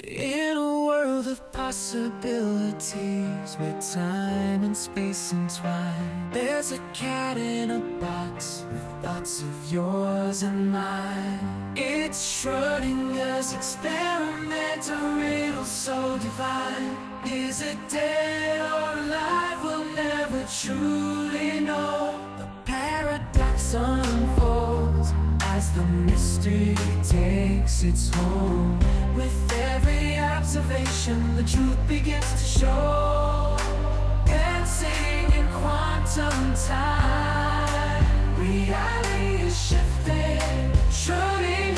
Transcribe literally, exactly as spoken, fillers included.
In a world of possibilities, where time and space entwine, there's a cat in a box with thoughts of yours and mine. It's Schrodinger's experiment, a riddle so divine. Is it dead or alive? We'll never truly know. The paradox unfolds as the mystery takes its hold. With every observation, the truth begins to show. Dancing in quantum time, reality is shifting. Truly